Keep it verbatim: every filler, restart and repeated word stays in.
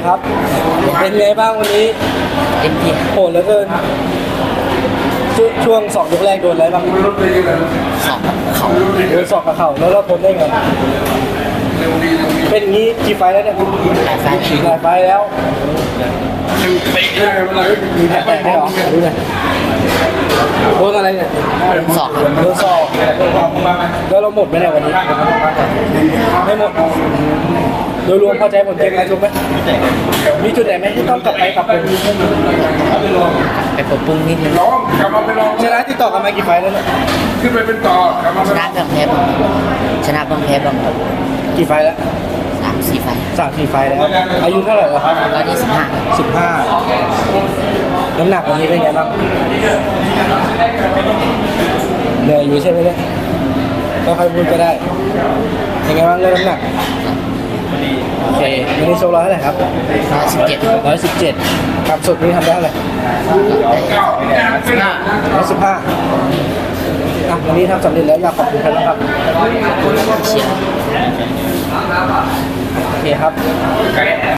ครับเป็นไงบ้างวันนี้เต็มที่โหดเหลือเกินช่วงสองยกแรกโดนอะไรบ้างสองเข่าโดนสอกกับเข่าแล้วเราทนได้ไงเป็นอย่างนี้กี่ไฟแล้วเนี่ยหลายไฟหลายไฟแล้วมีแผลแตกไหมหรอดูหน่อยโดนอะไรเนี่ยสองโดนสอกแล้วเราหมดไหมเนี่ยวันนี้ไม่หมดโดยรวมพอใจผลเกมการชกไหมมีจุดไหนไหมที่ต้องกลับไปกลับไปไปปรับปรุงนิดนึงชนะติดต่อกันมากี่ไฟแล้วเนี่ยขึ้นไปเป็นต่อชนะบ้างแพ้บ้างชนะบ้างแพ้บ้างกี่ไฟแล้วสามสี่ไฟสามสี่ไฟแล้วอายุเท่าไหร่แล้วครับร้อยยี่สิบห้าสิบห้าน้ำหนักวันนี้เป็นไงบ้างเหนื่อยอยู่ใช่ไหมเนี่ยก็ค่อยพูดก็ได้ยังไงบ้างเรื่องน้ำหนักโอเควันนี้โชว์ร้อยเท่าไหร่ครับร้อยสิบเจ็ดร้อยสิบเจ็ดครับสุดนี้ทำได้เท่าไหร่ร้อยสิบห้าอ่ะวันนี้ทำสำเร็จแล้วอยากขอบคุณใครบ้างครับเชียร์โอเคครับ